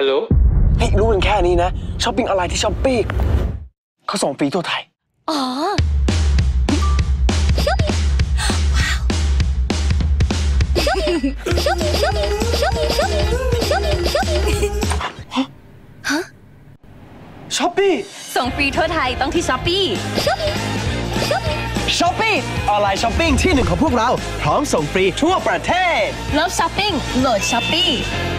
ฮัลโหลนี่รู้กันแค่นี้นะช้อปปิ้งออนไลน์ที่ช้อปปี้เขาส่งฟรีทั่วไทยอ๋อช้อปปี้ส่งฟรีทั่วไทยต้องที่ช้อปปี้ช้อปปี้ออนไลน์ช้อปปิ้งที่หนึ่งของพวกเราพร้อมส่งฟรีทั่วประเทศเลิฟช้อปปิ้งโหลดช้อปปี้